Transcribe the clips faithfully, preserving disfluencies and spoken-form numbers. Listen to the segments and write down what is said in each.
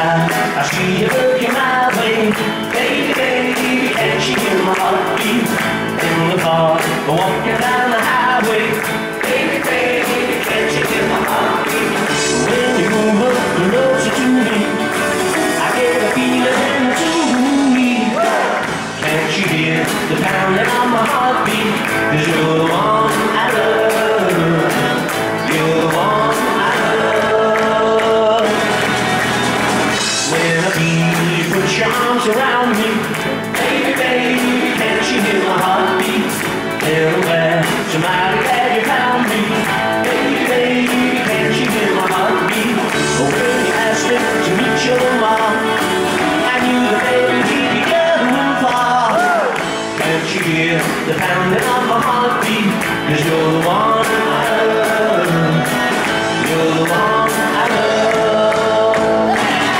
time I see you looking my way, baby, baby, can't you hear my heartbeat in the car, walking down the highway, baby, baby, can't you hear my heartbeat? When you move up closer to me, I get a feeling to me. Can't you hear the pounding on my heartbeat? 'Cause you're the one I love. You're the one I love. When I feel you put your arms around me, baby, baby, can't you hear my heartbeat? Tell them where somebody glad you found me, baby, baby, can't you hear my heartbeat? Oh, when you asked me to meet your mom, I knew that baby we'd be getting far. Can't you hear the pounding of my heartbeat? 'Cause you're the one I love. You're the one I love.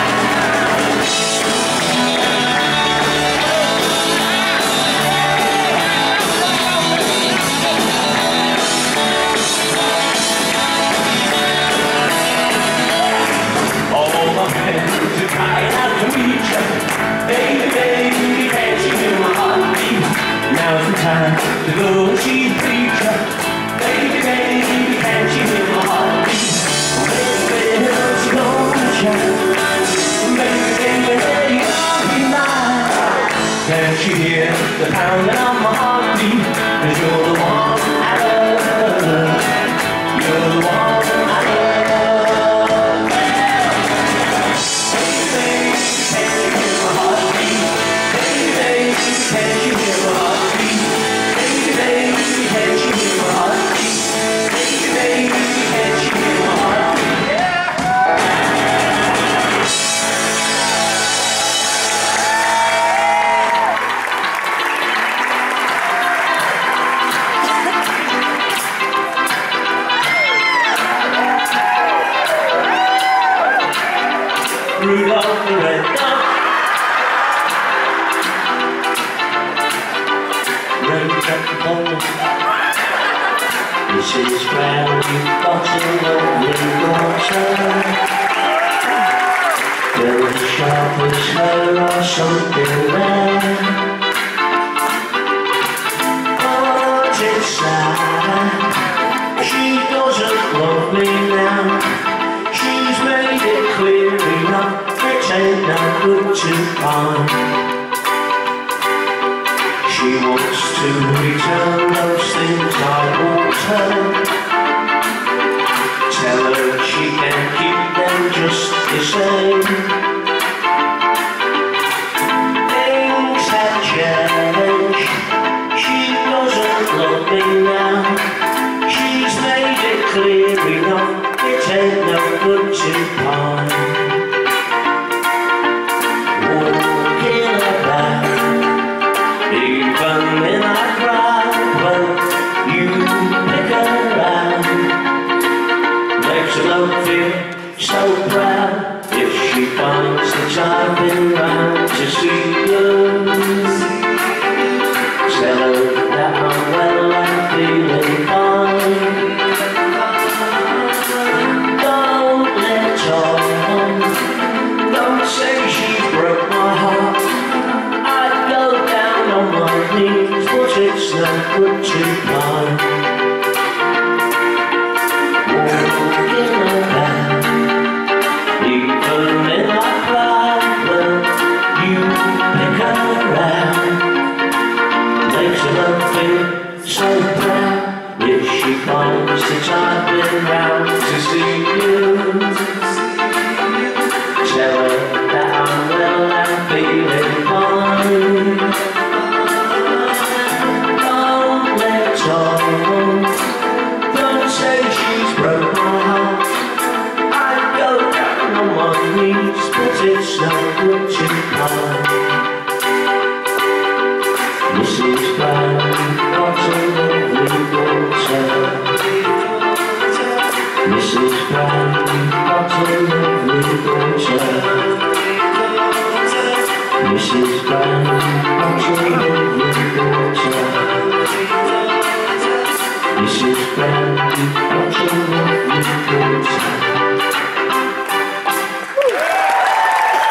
All my friends are crying out to meet you, baby, baby, can't you hear my heartbeat? Now's the time to go and see the preacher, baby, baby, can't you hear my heartbeat? Baby, it's gonna shine, baby, baby, let it all be mine. Can't you hear the pounding of my heartbeat? 'Cause you're the one I love. You're the one I love. Baby, baby, can't you hear my heartbeat? Baby, baby, can't you hear my heartbeat? Baby, baby, can't you hear my heartbeat? Baby, baby, can't you hear my heartbeat? Rudolph the red-nosed raindrop falling. This is where you've got a lovely daughter. There's a sharp as her or something there. But it's sad, she doesn't love me now. She's made it clear enough, it ain't no good to find. She wants to return those things I bought her. Tell her she can keep them just the same. Things have changed, she doesn't love me now. She's made it clear enough, it ain't no good to find. Walking about, even when I cry, well, you pick around. Makes her love feel so proud if she finds that I've been round to see you. Tell her that I'm well and feeling fine. Don't let on, don't say she broke my heart. I'd go down on my knees, but it's no good to find. Walking about, even when I cry, well, you pick around. Makes her love feel so proud if she finds that I've been round to see you. Tell her that I'm well and feeling fine. Don't let on, don't say she's broke my heart. I'd go down on my knees, but it's no good to find. Missus Brown, got a lovely daughter. Missus Brown, got a lovely daughter. Missus Brown, got a lovely daughter. Missus Brown, got a lovely daughter.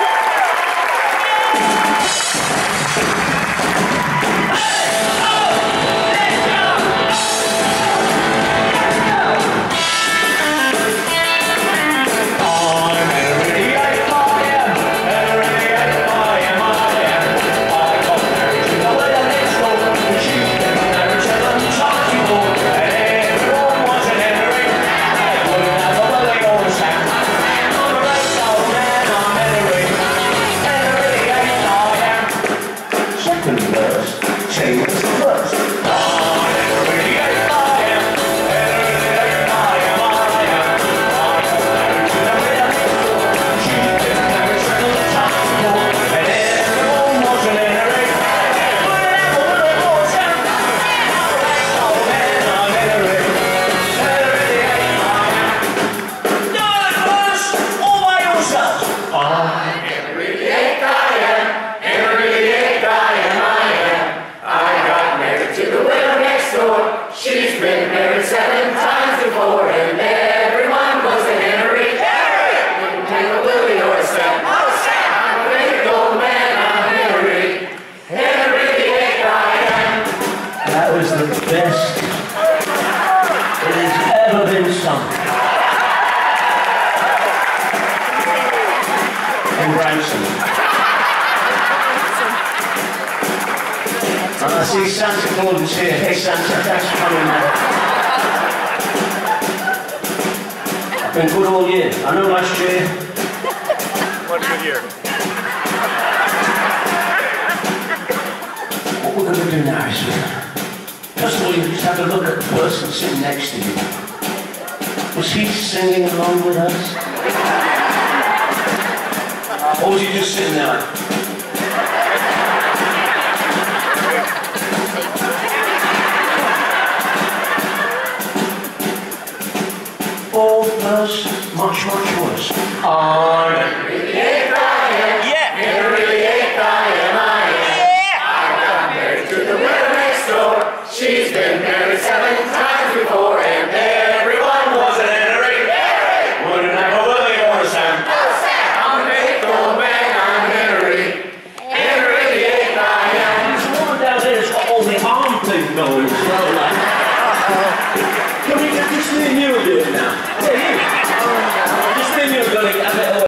first. Chain was the first. She's been married seven times before, and everyone was a Henry. Henry! Didn't take a Willie or a Sam. Oh, Sam! I'm a big old man, I'm Henry. Henry the eighth I am. That was the best it has ever been sung. In Branson. And I see Santa Claus is here. Hey Santa, thanks for coming now. I've been good all year. I know last year. What a good year. What we're going to do now is, first of all, you just have to look at the person sitting next to you. Was he singing along with us? Or was he just sitting there?